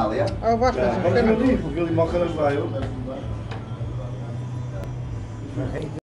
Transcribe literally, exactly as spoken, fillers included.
halen, ja? Oh, wacht Ja, even. wat wil die? Of wil die makkelijk bij, hoor?